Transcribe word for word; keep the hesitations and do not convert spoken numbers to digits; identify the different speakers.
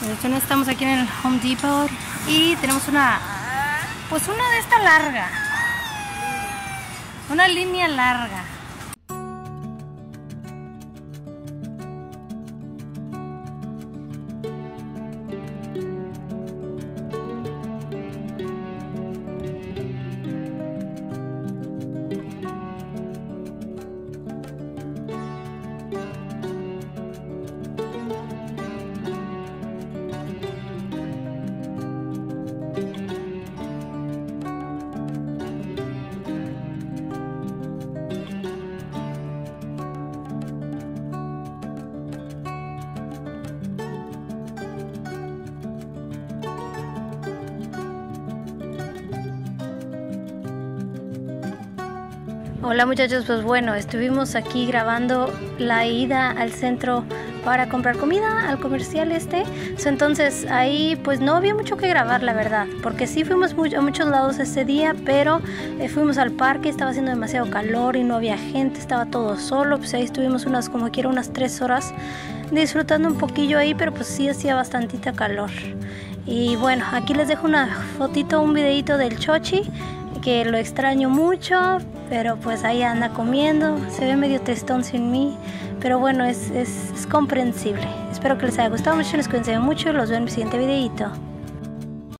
Speaker 1: De hecho, estamos aquí en el Home Depot y tenemos una, pues una de esta larga, una línea larga. Hola muchachos, pues bueno, estuvimos aquí grabando la ida al centro para comprar comida, al comercial este. Entonces ahí pues no había mucho que grabar, la verdad, porque sí fuimos a muchos lados ese día, pero eh, fuimos al parque, estaba haciendo demasiado calor y no había gente, estaba todo solo. Pues ahí estuvimos unas, como quiera, unas tres horas disfrutando un poquillo ahí, pero pues sí hacía bastantita calor. Y bueno, aquí les dejo una fotito, un videito del Chochi, que lo extraño mucho, pero pues ahí anda comiendo, se ve medio tristón sin mí, pero bueno, es, es, es comprensible. Espero que les haya gustado mucho, les cuídense mucho y los veo en mi siguiente videito.